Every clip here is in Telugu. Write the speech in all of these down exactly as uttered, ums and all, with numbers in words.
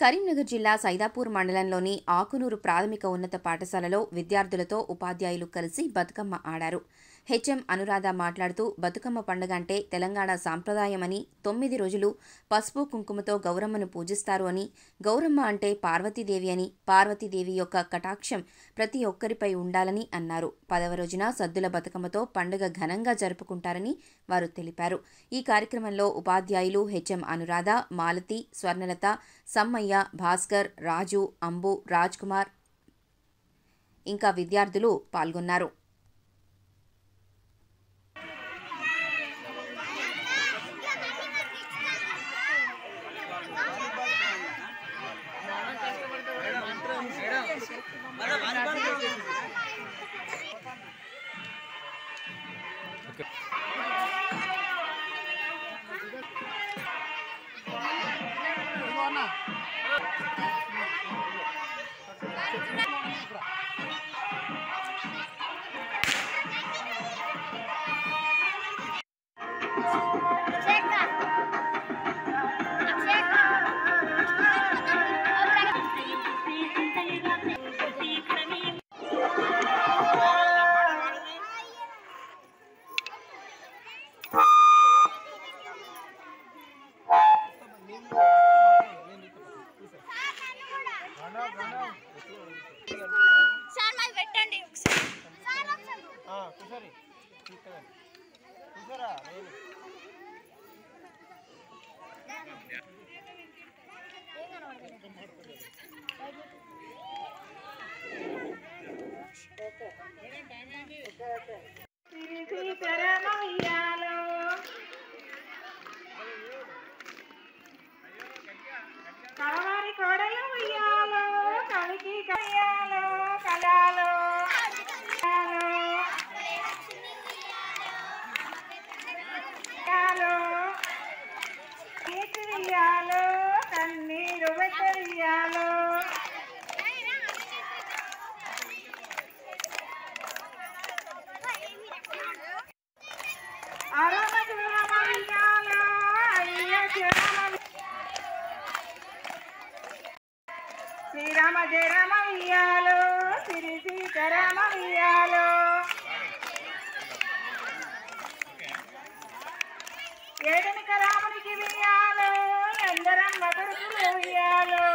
కరీంనగర్ జిల్లా సైదాపూర్ మండలంలోని ఆకునూరు ప్రాథమిక ఉన్నత పాఠశాలలో విద్యార్థులతో ఉపాధ్యాయులు కలిసి బతుకమ్మ ఆడారు. హెచ్ఎం అనురాధ మాట్లాడుతూ బతుకమ్మ పండుగ అంటే తెలంగాణ సాంప్రదాయమని, తొమ్మిది రోజులు పసుపు కుంకుమతో గౌరమ్మను పూజిస్తారు అని, గౌరమ్మ అంటే పార్వతీదేవి అని, పార్వతీదేవి యొక్క కటాక్షం ప్రతి ఒక్కరిపై ఉండాలని అన్నారు. పదవ రోజున సద్దుల బతుకమ్మతో పండుగ ఘనంగా జరుపుకుంటారని వారు తెలిపారు. ఈ కార్యక్రమంలో ఉపాధ్యాయులు హెచ్ఎం అనురాధ, మాలతి, స్వర్ణలత, సమ్మయ్య, భాస్కర్, రాజు, అంబు, రాజ్ కుమార్ ఇంకా విద్యార్థులు పాల్గొన్నారు. కలవారి కోడలు ఉయ్యాలో, కలికి కయ్యాలో, కలాలో ఉయ్యాలో, కన్నీరు వెయ్యాలో, అరమ చూరమ ఉయ్యాలో, అయ్య చూరమ శ్రీరామ జయ రామ ఉయ్యాలో, శ్రీ సీతారామ ఉయ్యాలో, ఏడనిక రామునికి ఉయ్యాలో, ఎందరమ్మ కొడుకులు ఉయ్యాలో,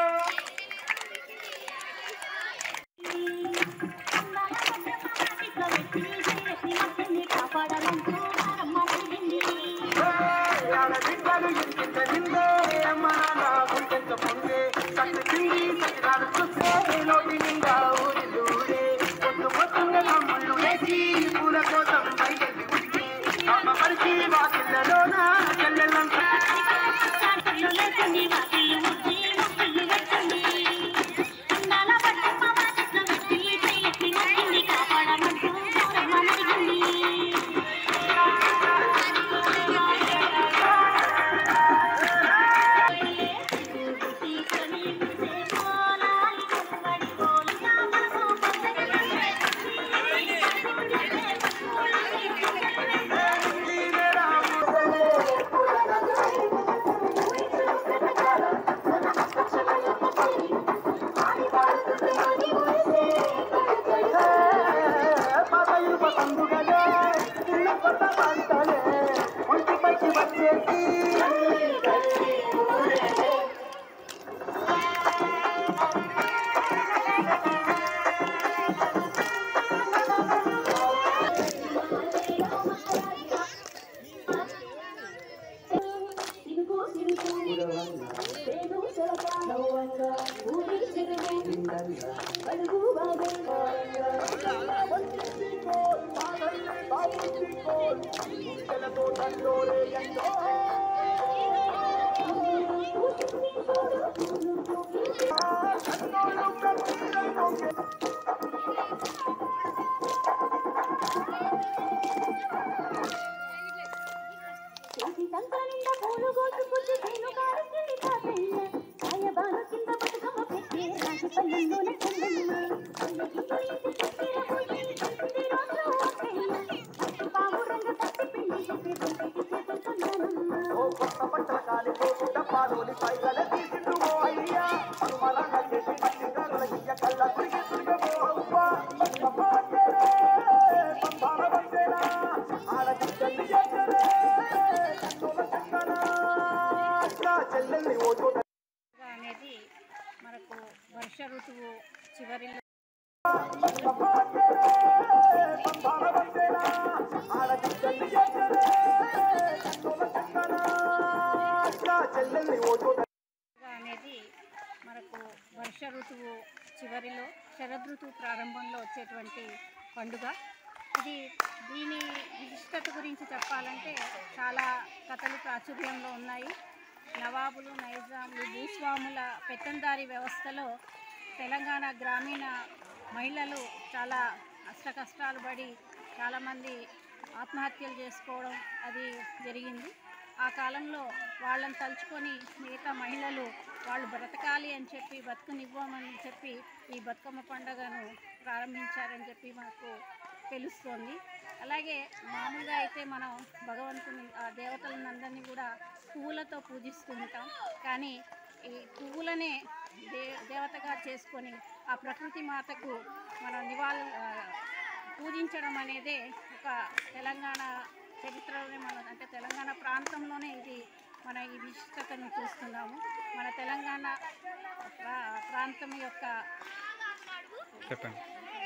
పట్టల కాలి డబ్బాలోని పైగల తీసిండు అనేది మనకు వర్ష ఋతువు చివరిలో అనేది మనకు వర్ష ఋతువు చివరిలో శరదృతువు ప్రారంభంలో వచ్చేటువంటి పండుగ. ఇది దీని విశిష్టత గురించి చెప్పాలంటే చాలా కథలు ప్రాచుర్యంలో ఉన్నాయి. నవాబులు, నైజాములు, భూస్వాముల పెత్తందారీ వ్యవస్థలో తెలంగాణ గ్రామీణ మహిళలు చాలా అష్ట కష్టాలు పడి చాలామంది ఆత్మహత్యలు చేసుకోవడం అది జరిగింది. ఆ కాలంలో వాళ్ళని తలుచుకొని మిగతా మహిళలు వాళ్ళు బ్రతకాలి అని చెప్పి బతుకునివ్వమని చెప్పి ఈ బతుకమ్మ పండుగను ప్రారంభించారని చెప్పి మనకు తెలుస్తోంది. అలాగే మామూలుగా అయితే మనం భగవంతుని ఆ దేవతలందరినీ కూడా పువ్వులతో పూజిస్తూ ఉంటాం. కానీ ఈ పువ్వులనే దే దేవతగా చేసుకొని ఆ ప్రకృతి మాతకు మనం నివాళి పూజించడం అనేదే ఒక తెలంగాణ చరిత్రలోనే మన అంటే తెలంగాణ ప్రాంతంలోనే ఇది మన ఈ విశిష్టతను చూస్తున్నాము. మన తెలంగాణ ప్రా ప్రాంతం యొక్క చెప్పండి